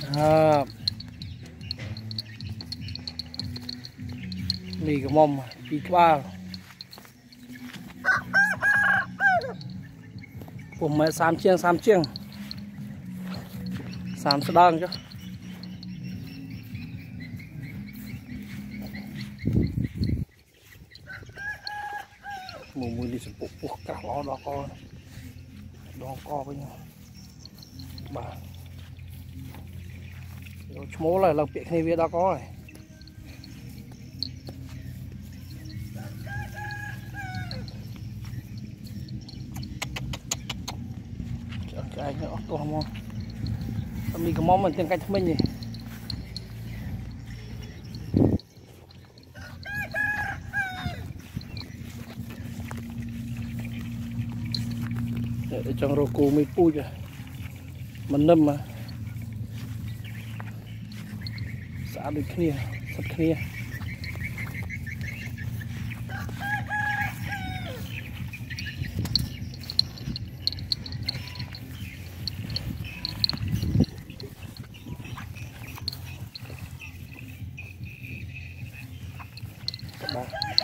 mì cái mông đi qua cùng mẹ xám chiêng xám sẽ đang chứ mùi đi sụp buộc cả đó co với nhau bà mố là lộc biệt này về đó có rồi cái anh nó to không mình có món mình tiền cách mình gì để trong rô cô mới pui rồi mình nâm mà xã được kia sắp kia các bạn